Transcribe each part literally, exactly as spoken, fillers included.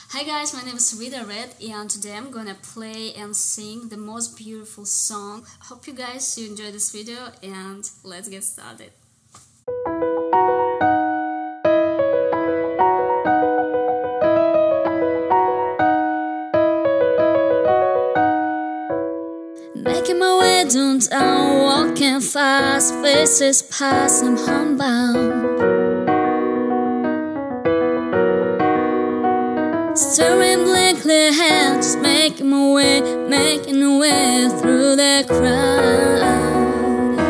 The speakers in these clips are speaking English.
Hi guys, my name is Rita Red and today I'm gonna play and sing the most beautiful song. Hope you guys you enjoy this video and let's get started. Making my way downtown, walking fast, faces pass, I'm homebound. Staring blankly ahead, just making my way, making my way through the crowd.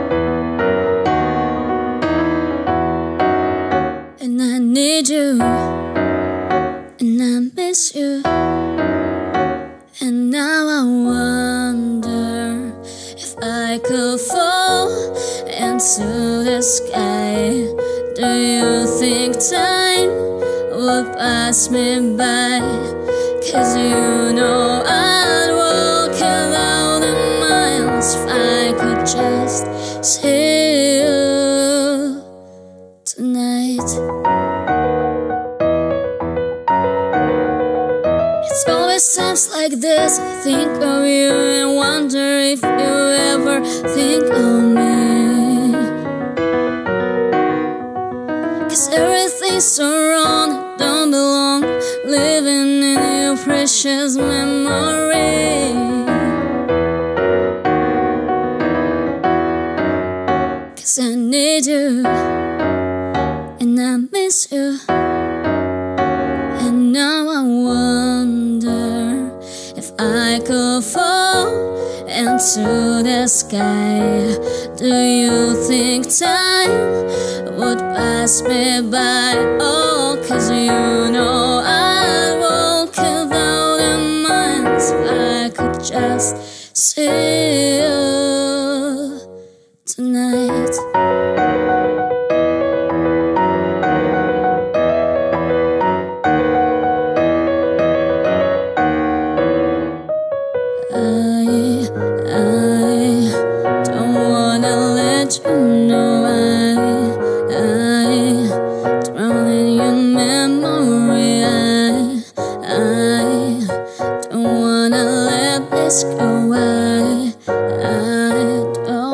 And I need you, and I miss you. And now I wonder if I could fall into the sky. Do you think time would pass me by? 'Cause you know I'd walk a thousand miles if I could just see you tonight. It's always times like this I think of you and wonder if you ever think of me. 'Cause everything's so wrong, it don't belong, living in your precious memory. 'Cause I need you, and I miss you. And now I wonder if I could fall into the sky. Do you think time would pass me by? Oh, 'cause you know I'd walk a thousand miles if I could just see you tonight. I, I don't wanna let you know I, I drown in your memory. I, I don't wanna let this go. I, I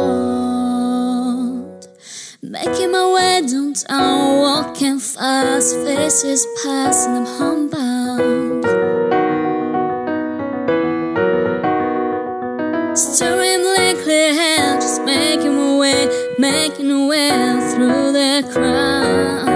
don't. Making my way downtown, walking fast, faces pass, and I'm homebound. Staring blankly ahead, just making my way, making my way through the crowd.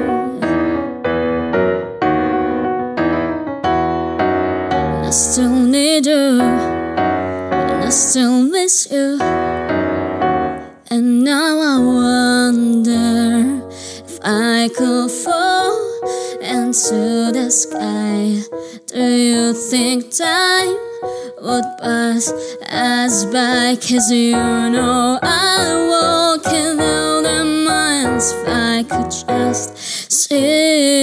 And I still need you, and I still miss you. And now I wonder if I could fall into the sky. Do you think time would pass us by? 'Cause you know I'd walk a thousand miles if I could just see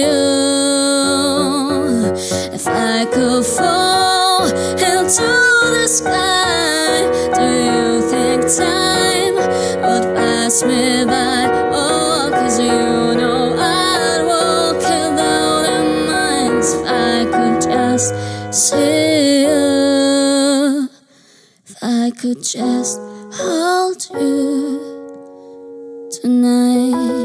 you. If I could fall into the sky, do you think time would pass me by? Oh, 'cause you know I'd walk a thousand miles if I could just see you. If I could just hold you tonight.